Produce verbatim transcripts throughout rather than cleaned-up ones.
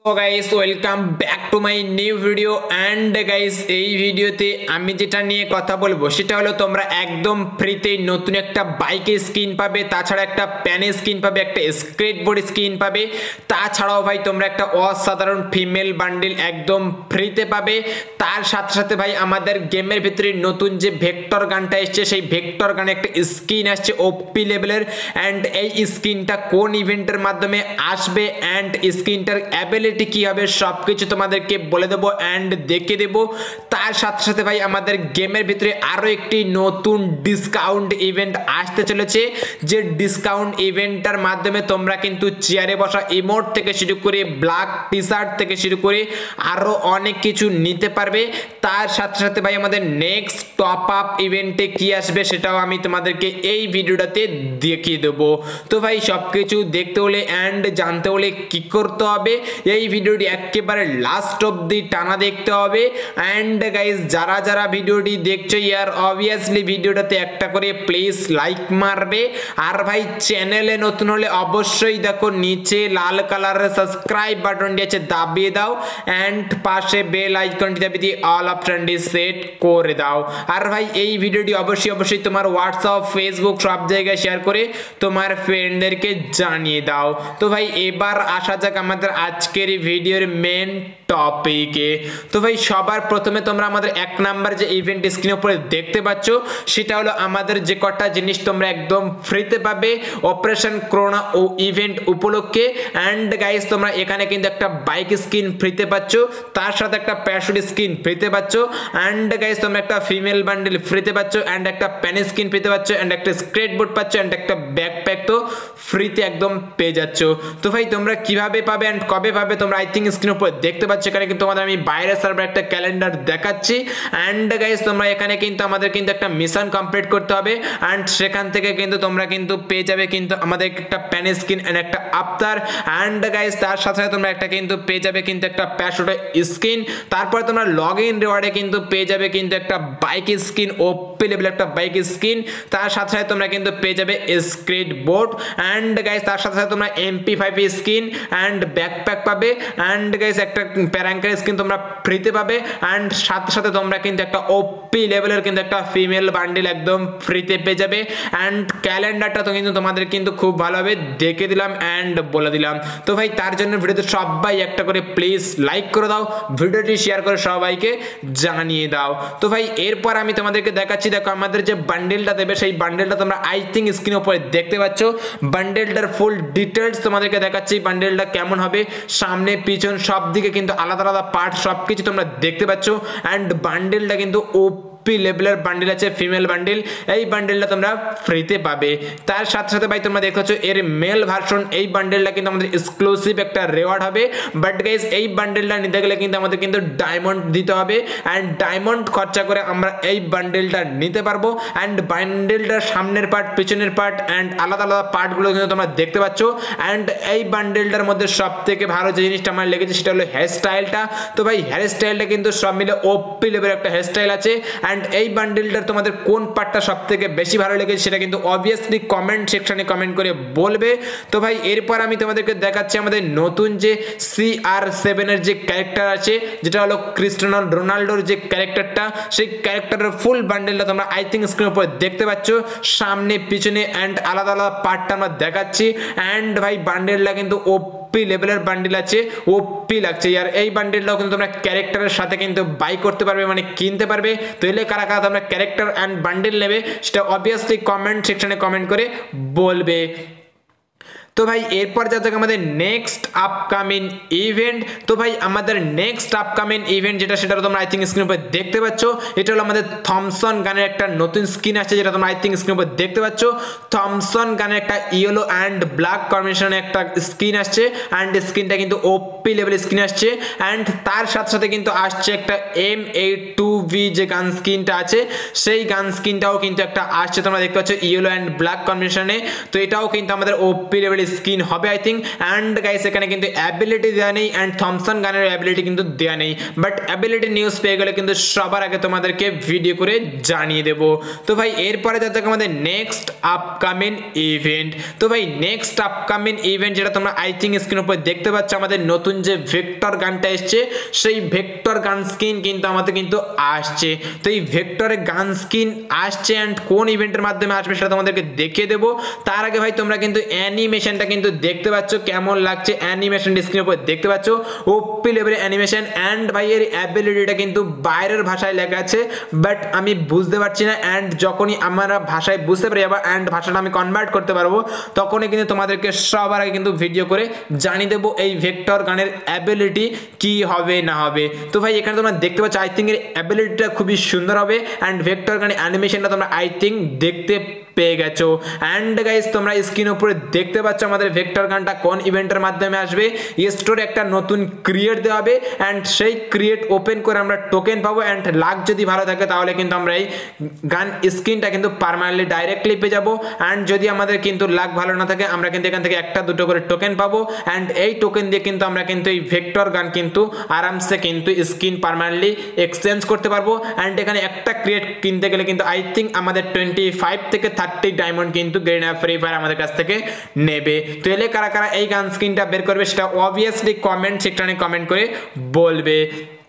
So guys, welcome back to my new video and guys এই ভিডিওতে আমি যেটা নিয়ে কথা বলবো সেটা হলো তোমরা একদম ফ্রিতে নতুন একটা বাইকের স্কিন পাবে, তাছাড়া একটা প্যানের স্কিন পাবে, একটা স্কেটবোর্ড স্কিন পাবে, তাছাড়াও ভাই তোমরা একটা অসাধারণ ফিমেল বান্ডেল একদম ফ্রিতে পাবে। তার সাথে সাথে ভাই আমাদের গেমের ভিতরে নতুন যে ভেক্টর গানটা এসছে সেই ভেক্টর গানে একটা স্কিন আসছে ওপি লেভেলের, অ্যান্ড এই স্কিনটা কোন ইভেন্টের মাধ্যমে আসবে অ্যান্ড স্কিনটার অ্যাবিলিটি কি হবে সবকিছু তোমাদেরকে বলে দেবো অ্যান্ড দেখিয়ে দেবো। তার সাথে সাথে ভাই আমাদের গেমের ভিতরে আরো একটি নতুন ডিসকাউন্ট ইভেন্ট আসতে চলেছে, যে ডিসকাউন্ট ইভেন্টটার মাধ্যমে তোমরা কিন্তু চেয়ারে বসা ইমোট থেকে শুরু করে ব্ল্যাক টি শার্ট থেকে শুরু করে আরো অনেক কিছু নিতে পারবে। তার সাথে সাথে ভাই আমাদের নেক্সট টপ আপ ইভেন্টে কি আসবে সেটাও আমি তোমাদেরকে এই ভিডিওটাতে দেখিয়ে দেবো। তো ভাই সবকিছু দেখতে হলে অ্যান্ড জানতে হলে কি করতে হবে, এই ভিডিওটি একেবারে লাস্ট অবধি টানা দেখতে হবে। অ্যান্ড গাইস যারা যারা ভিডিওটি দেখছো ইয়ার অবভিয়াসলি ভিডিওটাতে একটা করে প্লিজ লাইক মারবে, আর ভাই চ্যানেলে নতুন হলে অবশ্যই দেখো নিচে লাল কালারের সাবস্ক্রাইব বাটনটি আছে দাবিয়ে দাও, অ্যান্ড পাশে বেল আইকনটি দাবিয়ে দিয়ে অল অপশনটি সেট করে দাও। আর ভাই এই ভিডিওটি অবশ্যই অবশ্যই তোমার হোয়াটসঅ্যাপ ফেসবুক সব জায়গায় শেয়ার করে তোমার ফ্রেন্ডদেরকে জানিয়ে দাও। তো ভাই এবার আসা যাক আমাদের আজকের ভিডিওর মেন টপিকে। তো ভাই সবার প্রথমে তোমরা আমাদের এক নাম্বার যে ইভেন্ট স্ক্রিনের উপরে দেখতে পাচ্ছ সেটা হলো আমাদের যে কটা জিনিস তোমরা একদম ফ্রিতে পাবে অপারেশন করোনা ও ইভেন্ট উপলক্ষে। অ্যান্ড গাইস তোমরা এখানে কিন্তু একটা বাইক স্কিন ফ্রিতে পাচ্ছ, তার সাথে একটা প্যারাশুট স্কিন ফ্রিতে পাচ্ছ, অ্যান্ড গাইস তোমরা একটা ফিমেল বান্ডেল ফ্রিতে পাচ্ছ, অ্যান্ড একটা প্যান স্কিন ফ্রিতে পাচ্ছ, অ্যান্ড একটা স্কেটবোর্ড পাচ্ছ, অ্যান্ড একটা ব্যাকপ্যাক তো ফ্রিতে একদম পেয়ে যাচ্ছ। তো ভাই তোমরা কিভাবে পাবে অ্যান্ড কবে পাবে তোমরা আই থিঙ্ক স্ক্রিনের উপর দেখতে পাচ্ছ। এখানে কিন্তু তোমাদের আমি বাইরের সার্ভার একটা ক্যালেন্ডার দেখাচ্ছি, অ্যান্ড গাইস তোমরা এখানে কিন্তু আমাদের কিন্তু একটা মিশন কমপ্লিট করতে হবে, অ্যান্ড সেখান থেকে কিন্তু তোমরা কিন্তু পেয়ে যাবে কিন্তু আমাদের একটা প্যান স্কিন অ্যান্ড একটা আফতার, অ্যান্ড গাইস তার সাথে সাথে তোমরা একটা কিন্তু পেয়ে যাবে কিন্তু একটা প্যারাশুট স্কিন। তারপর তোমরা লগ ইন রিওয়ার্ডে কিন্তু পেয়ে যাবে কিন্তু একটা বাইক স্কিন ওপি লেভেল একটা বাইক স্কিন। তার সাথে সাথে তোমরা কিন্তু পেয়ে যাবে স্কেটবোর্ড, অ্যান্ড গাইস তার সাথে সাথে তোমরা MP five skin and backpack পাবে, অ্যান্ড গাইস একটা প্যারাঙ্কার স্কিন তোমরা ফ্রিতে পাবে, অ্যান্ড সাথে সাথে তোমরা কিন্তু একটা ওপি লেভেলের কিন্তু একটা ফিমেল বান্ডেল একদম ফ্রিতে পেয়ে যাবে। অ্যান্ড ক্যালেন্ডারটা তো কিন্তু তোমাদের কিন্তু খুব ভালোভাবে দেখে দিলাম অ্যান্ড বলে দিলাম। তো ভাই তার জন্য ভিডিওতে সবাই একটা করে প্লিজ লাইক করে দাও, ভিডিওটি শেয়ার করে সবাইকে জানিয়ে দাও। তো ভাই এরপর আমি তোমাদেরকে দেখাচ্ছি, দেখো আমাদের যে বান্ডেলটা দেবে সেই বান্ডেলটা তোমরা আই থিঙ্ক স্ক্রিনের উপরে দেখতে পাচ্ছ। বান্ডেলটার ফুল ডিটেলস তোমাদেরকে দেখাচ্ছি, বান্ডেলটা কেমন হবে, সামনে পিছন সব দিকে কিন্তু আলাদা আলাদা পার্ট সবকিছু তোমরা দেখতে পাচ্ছ। অ্যান্ড বান্ডেলটা কিন্তু ওপি লেভেলের বান্ডেল আছে, ফিমেল বান্ডেল, এই বান্ডেলটা তোমরা ফ্রিতে পাবে। তার সাথে সাথে ভাই তোমরা দেখতে পাচ্ছ এর মেল ভার্সন, এই বান্ডেলটা কিন্তু আমাদের এক্সক্লুসিভ একটা রিওয়ার্ড হবে। বাট গাইস এই বান্ডেলটা নিতে গেলে কিন্তু আমাদের কিন্তু ডায়মন্ড দিতে হবে, অ্যান্ড ডায়মন্ড খরচা করে আমরা এই বান্ডেলটা নিতে পারবো। অ্যান্ড বান্ডেলটার সামনের পার্ট পিছনের পার্ট অ্যান্ড আলাদা আলাদা পার্টগুলো কিন্তু তোমরা দেখতে পাচ্ছ। অ্যান্ড এই বান্ডেলটার মধ্যে সব থেকে ভালো যে জিনিসটা আমার লেগেছে সেটা হলো হেয়ার স্টাইলটা। তো ভাই হেয়ার স্টাইলটা কিন্তু সব মিলে ওপি লেভেলের একটা হেয়ার স্টাইল আছে। অ্যান্ড এই বান্ডেলটার তোমাদের কোন পার্টটা সব থেকে বেশি ভালো লেগেছে সেটা কিন্তু অবভিয়াসলি কমেন্ট সেকশনে কমেন্ট করে বলবে। তো ভাই এরপর আমি তোমাদেরকে দেখাচ্ছি আমাদের নতুন যে সি আর সেভেন এর যে ক্যারেক্টার আছে, যেটা হলো ক্রিস্টিয়ানো রোনাল্ডোর যে ক্যারেক্টারটা, সেই ক্যারেক্টারের ফুল বান্ডেলটা তোমরা আই থিঙ্ক স্ক্রিনের উপর দেখতে পাচ্ছ, সামনে পিছনে অ্যান্ড আলাদা আলাদা পার্টটা আমরা দেখাচ্ছি। অ্যান্ড ভাই বান্ডেলটা কিন্তু ওপি লেভেলের বান্ডেল আছে, ওপি লাগছে আর এই বান্ডেলটাও কিন্তু তোমরা ক্যারেক্টারের সাথে কিন্তু বাই করতে পারবে, মানে কিনতে পারবে। তো এলে কারা কারা তোমরা ক্যারেক্টার অ্যান্ড বান্ডেল নেবে সেটা অবভিয়াসলি কমেন্ট সেকশনে কমেন্ট করে বলবে। তো ভাই এরপর যা যাক আমাদের নেক্সট আপকামিং ইভেন্ট। তো ভাই আমাদের নেক্সট আপকামিং ইভেন্ট যেটা সেটা তোমরা আই থিঙ্ক স্ক্রিনের উপর দেখতে পাচ্ছ, এটা হলো আমাদের থমসন গানের একটা নতুন স্কিন আছে, যেটা তোমরা আই থিঙ্ক স্ক্রিনের উপর দেখতে পাচ্ছ। থমসন গানের একটা ইয়েলো অ্যান্ড ব্ল্যাক কম্বিনেশনের একটা স্কিন আসছে, অ্যান্ড স্কিনটা কিন্তু ওপি লেভেল স্কিন আসছে। অ্যান্ড তার সাথে সাথে কিন্তু আসছে একটা এম এইট টু ভি যে গান স্কিনটা আছে সেই গান স্কিনটাও কিন্তু একটা আসছে, তোমরা দেখতে পাচ্ছ ইয়েলো অ্যান্ড ব্ল্যাক কম্বিনেশনে। তো এটাও কিন্তু আমাদের ওপি লেভেল স্কিন হবে আই থিঙ্ক। অ্যান্ড গাইস এখানে কিন্তু অ্যাবিলিটি দেওয়া নেই অ্যান্ড থমসন গানের অ্যাবিলিটি কিন্তু দেওয়া নেই, বাট অ্যাবিলিটি নিউজ পেয়ে গেলে কিন্তু সবার আগে তোমাদেরকে ভিডিও করে জানিয়ে দেব। তো ভাই এরপরে যাতে আমাদের নেক্সট আপকামিং ইভেন্ট, তো ভাই নেক্সট আপকামিং ইভেন্ট যেটা তোমরা আই থিঙ্ক স্ক্রিনের উপর দেখতে পাচ্ছ, আমাদের নতুন যে ভেক্টর গানটা এসছে সেই ভেক্টর গান স্কিন কিন্তু আমাদের কিন্তু আসছে। তো এই ভেক্টরের গান স্কিন আসছে অ্যান্ড কোন ইভেন্টের মাধ্যমে আসবে সেটা তোমাদেরকে দেখিয়ে দেবো। তার আগে ভাই তোমরা কিন্তু অ্যানিমেশনটা কিন্তু দেখতে পাচ্ছ কেমন লাগছে, অ্যানিমেশন স্ক্রিনের উপর দেখতে পাচ্ছ ওপি লেভেলের অ্যানিমেশন। অ্যান্ড ভাই এর অ্যাবিলিটিটা কিন্তু বাইরের ভাষায় লেখা আছে, বাট আমি বুঝতে পারছি না। অ্যান্ড যখনই আমরা ভাষায় বুঝতে পারি আবার অ্যান্ড ভাষাটা আমি কনভার্ট করতে পারবো, তখনই কিন্তু তোমাদেরকে সবার আগে কিন্তু ভিডিও করে জানিয়ে দেবো এই ভেক্টর গানের অ্যাবিলিটি কি হবে না হবে। তো ভাই এখানে তোমরা দেখতে পাচ্ছ আই থিঙ্ক এর অ্যাবিলিটিটা খুবই সুন্দর হবে অ্যান্ড ভেক্টর গানের অ্যানিমেশনটা তোমরা আই থিঙ্ক দেখতে পেয়ে গেছো। অ্যান্ড গাইস তোমরা স্ক্রিন উপরে দেখতে পাচ্ছ আমাদের ভেক্টর গানটা কোন ইভেন্টের মাধ্যমে আসবে। স্টোরে একটা নতুন ক্রিয়েট দেওয়া হবে অ্যান্ড সেই ক্রিয়েট ওপেন করে আমরা টোকেন পাবো অ্যান্ড লাক যদি ভালো থাকে তাহলে কিন্তু আমরা এই গান স্ক্রিনটা কিন্তু পার্মানেন্টলি ডাইরেক্টলি পেয়ে যাবো। অ্যান্ড যদি আমাদের কিন্তু লাক ভালো না থাকে আমরা কিন্তু এখান থেকে একটা দুটো করে টোকেন পাবো অ্যান্ড এই টোকেন দিয়ে কিন্তু আমরা কিন্তু এই ভেক্টর গান কিন্তু আরামসে কিন্তু স্ক্রিন পার্মানেন্টলি এক্সচেঞ্জ করতে পারবো। অ্যান্ড এখানে একটা ক্রিয়েট কিনতে গেলে কিন্তু আই থিঙ্ক আমাদের টোয়েন্টি ফাইভ থেকে থার্টি ডায়মন্ড কিন্তু গ্রেনা ফ্রি ফায়ার আমাদের কাছ থেকে নেবে। তো এলে কারা কারা এই গান স্ক্রিনটা বের করবে সেটা অবভিয়াসলি কমেন্ট সেকশনে কমেন্ট করে বলবে।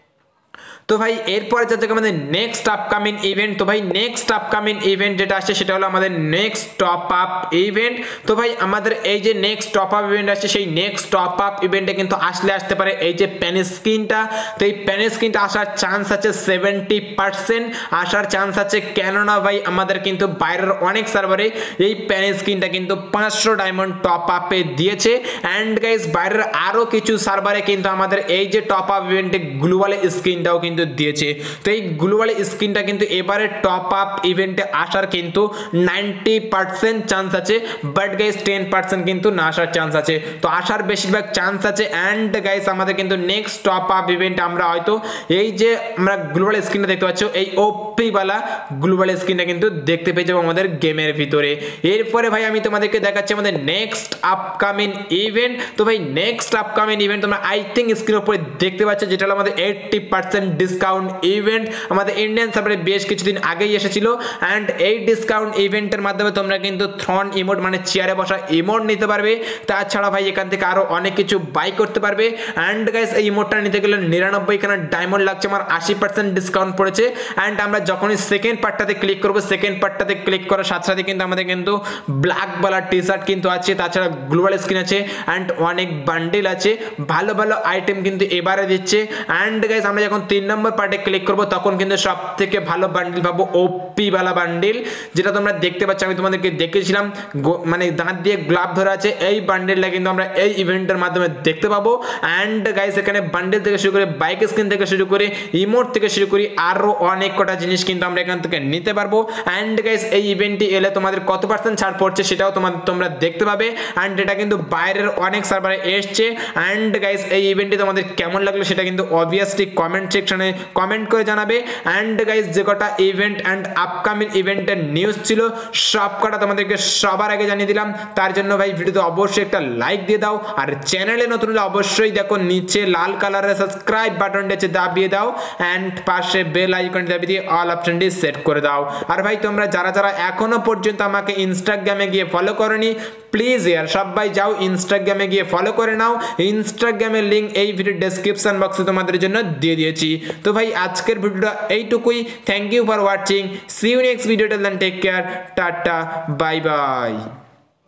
তো ভাই এরপরে যাচ্ছে আমাদের নেক্সট আপকামিং ইভেন্ট। তো ভাই নেক্সট আপকামিং ইভেন্ট যেটা আসছে সেটা হলো আমাদের নেক্সট টপ আপ ইভেন্ট। তো ভাই আমাদের এই যে নেক্সট টপ আপ ইভেন্ট আসছে সেই নেক্সট টপ আপ ইভেন্টে কিন্তু আসলে আসতে পারে এই যে প্যান স্কিনটা। তো এই প্যান স্কিনটা আসার চান্স আছে সেভেন্টি পার্সেন্ট আসার চান্স আছে, কেননা ভাই আমাদের কিন্তু বাইরের অনেক সার্ভারে এই প্যান স্কিনটা কিন্তু পাঁচশো ডায়মন্ড টপ আপে দিয়েছে। অ্যান্ড গাইস বাইরের আরও কিছু সার্ভারে কিন্তু আমাদের এই যে টপ আপ ইভেন্টে গ্লোবাল স্কিনটাও কিন্তু দিয়েছে। তো এই গ্লোবাল স্কিনটা কিন্তু এবারে টপ আপ ইভেন্টে আসার কিন্তু নাইনটি পার্সেন্ট চান্স আছে, বাট গাইস টেন পার্সেন্ট কিন্তু না আসার চান্স আছে। তো আসার বেশিরভাগ চান্স আছে। অ্যান্ড গাইস আমাদের কিন্তু নেক্সট টপ আপ ইভেন্টে আমরা হয়তো এই যে আমরা গ্লোবাল স্কিনটা দেখতে পাচ্ছ এই ওপি বালা গ্লোবাল স্কিনটা কিন্তু দেখতে পেয়ে যাবো আমাদের গেমের ভিতরে। এরপরে ভাই আমি তোমাদেরকে দেখাচ্ছি আমাদের নেক্সট আপকামিং ইভেন্ট। তো ভাই নেক্সট আপকামিং ইভেন্ট তোমরা আই থিঙ্ক স্ক্রিনের উপরে দেখতে পাচ্ছ যেটা হলো আমাদের এইটটি পার্সেন্ট ডিসকাউন্ট ইভেন্ট আমাদের ইন্ডিয়ান সার্ভারে বেশ কিছুদিন আগেই এসেছিল। অ্যান্ড এই ডিসকাউন্ট ইভেন্টের মাধ্যমে তোমরা কিন্তু থ্রন ইমোট মানে চেয়ারে বসা ইমোট নিতে পারবে। তাছাড়া ভাই এখান থেকে আরো অনেক কিছু বাই করতে পারবে। অ্যান্ড গাইস এই ইমোটটা নিতে গেলে নিরানব্বই খানা ডায়মন্ড লাগছে, আমার আশি পার্সেন্ট ডিসকাউন্ট পড়েছে। অ্যান্ড আমরা যখনই সেকেন্ড পার্টটাতে ক্লিক করবো সেকেন্ড পার্টটাতে ক্লিক করার সাথে সাথে কিন্তু আমাদের কিন্তু ব্ল্যাক বালা টি শার্ট কিন্তু আছে, তাছাড়া গ্লোবাল স্কিন আছে অ্যান্ড অনেক বান্ডিল আছে, ভালো ভালো আইটেম কিন্তু এবারে দিচ্ছে। অ্যান্ড গাইস আমরা যখন তিন নম্বর পার্টে ক্লিক করব তখন কিন্তু সব থেকে ভালো বান্ডিল পাবো ওপি বালা বান্ডিল, যেটা তোমরা দেখতে পাচ্ছ আমি তোমাদেরকে দেখেছিলাম মানে দাঁত দিয়ে গ্লাভ ধরে আছে। এই বান্ডিলটা কিন্তু আমরা এই ইভেন্টের মাধ্যমে দেখতে পাবো। অ্যান্ড গাইস এখানে বান্ডিল থেকে শুরু করে বাইক স্কিন থেকে শুরু করে ইমোট থেকে শুরু করে আরো অনেক কটা জিনিস কিন্তু আমরা এখান থেকে নিতে পারবো। অ্যান্ড গাইস এই ইভেন্টটি এলে তোমাদের কত পার্সেন্ট ছাড় পড়ছে সেটাও তোমাদের তোমরা দেখতে পাবে। অ্যান্ড এটা কিন্তু বাইরের অনেক সার্ভারে এসছে। অ্যান্ড গাইস এই ইভেন্টটি তোমাদের কেমন লাগলো সেটা কিন্তু অবভিয়াসলি কমেন্ট সেকশনে কমেন্ট করে জানাবে। অ্যান্ড গাইস যে কটা ইভেন্ট অ্যান্ড আপকামিং ইভেন্টের নিউজ ছিল সব কটা তোমাদেরকে সবার আগে জানিয়ে দিলাম। তার জন্য ভাই ভিডিওতে অবশ্যই একটা লাইক দিয়ে দাও, আর চ্যানেলে নতুন হলে অবশ্যই দেখো নিচে লাল কালারের সাবস্ক্রাইব বাটনটা দাবিয়ে দাও অ্যান্ড পাশে বেল আইকনটি দাবিয়ে দিয়ে অল অপশনটি সেট করে দাও। আর ভাই তোমরা যারা যারা এখনো পর্যন্ত আমাকে ইনস্টাগ্রামে গিয়ে ফলো করনি প্লিজ ইয়ার সবাই যাও ইনস্টাগ্রামে গিয়ে ফলো করে নাও। ইনস্টাগ্রামের লিঙ্ক এই ভিডিও ডেসক্রিপশন বক্সে তোমাদের জন্য দিয়ে দিয়েছি। তো ভাই আজকের ভিডিওটা এইটুকুই। Thank you for watching, see you next video, till then take care, টাটা, বাই বাই।